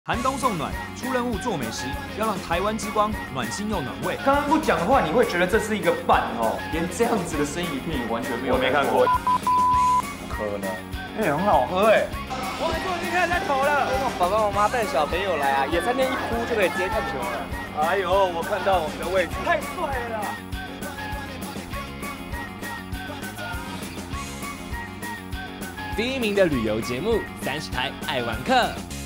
寒冬送暖，出任务做美食，要让台湾之光暖心又暖胃。 刚刚不讲的话，你会觉得这是一个伴哦。连这样子的生意片完全没有。 我没看过。 可能，很好喝哎。 我们就已经开始在投了。 爸爸妈妈带小朋友来啊，野餐垫一铺就可以直接看球了。 哎呦，我看到我们的位置， 太帅了。 第一名的旅游节目《30台爱玩客》。